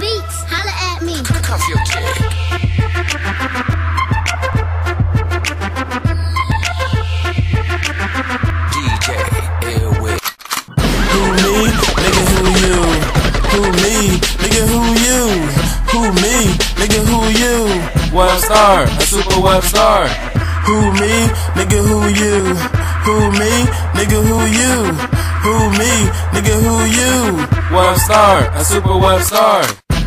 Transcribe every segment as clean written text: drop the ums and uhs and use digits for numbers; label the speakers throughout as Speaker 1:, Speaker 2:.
Speaker 1: Beats, holla at me.
Speaker 2: Cuff your chick. DJ Airway.
Speaker 3: Who me? Nigga, who you? Who me? Nigga, who you? Who me? Nigga, who you?
Speaker 4: Web star, a super web star.
Speaker 3: Who me? Nigga, who you? Who me? Nigga, who you? Who me? Nigga, who you?
Speaker 4: Web star, a super web star.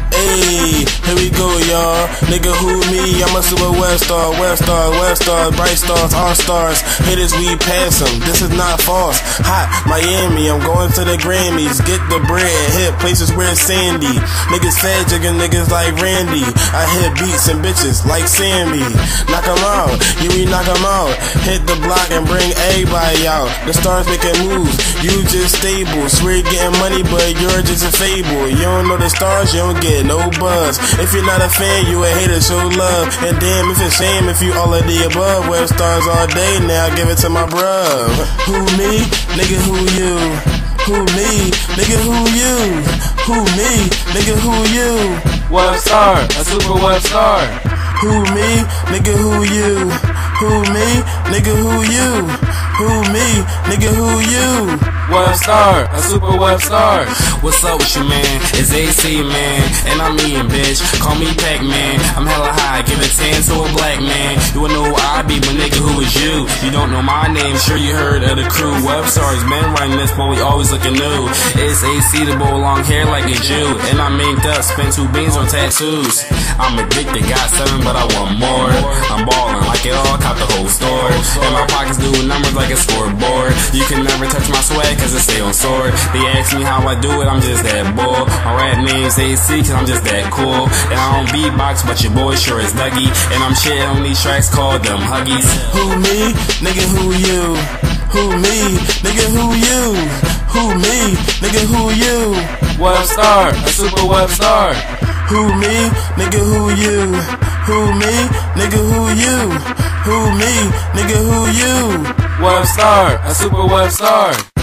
Speaker 3: Hey, here we go, y'all. Nigga, who me? I'm a super web star, web star, web stars, bright stars, all stars. Haters, we pass them. This is not false. Hot Miami, I'm going to the Grammys. Get the bread, hit places where it's sandy. Niggas fed jigging niggas like Randy. I hit beats and bitches like Sammy. Knock 'em out, yeah, we knock 'em out. Hit the block and bring everybody out. The stars making moves, you just stable. Swear you're getting money, but you're just a fable. You don't know the stars, you don't get no buzz. If you're not a fan, you a hater, show love. And damn, if it's shame if you all of the above. Web stars all day, now give it to my bruv. Who me? Nigga, who you? Who me? Nigga, who you? Who me? Nigga, who you?
Speaker 4: Web star, a super web star.
Speaker 3: Who me? Nigga, who you? Who me? Nigga, who you? Who me? Nigga, who you?
Speaker 4: Web star, a super web star.
Speaker 5: What's up with you, man? It's AC, man, and I'm eating, bitch. Call me Pac-Man. I'm hella high, give a 10 to a black man. You wanna know who I be, but nigga, who is you? You don't know my name, sure you heard of the crew. Web stars, been writing this, but we always looking new. It's AC, the boy, long hair like a Jew. And I'm inked up, spent 2 beans on tattoos. I'm addicted, got 7, but I want more. I'm ballin' like it all, caught the whole store. And my pockets do numbers like a scoreboard. You can never touch my swag, cause it stay on sword. They ask me how I do it, I'm just that bull. My rap name's AC, cause I'm just that cool. And I don't beatbox, but your boy sure is Dougie. And I'm shitting on these tracks, called them Huggies.
Speaker 3: Who me? Nigga, who you? Who me? Nigga, who you? Who me? Nigga, who you?
Speaker 4: Web star, a super web star.
Speaker 3: Who me? Nigga, who you? Who me? Nigga, who you? Who me? Nigga, who you?
Speaker 4: Web star, a super web star.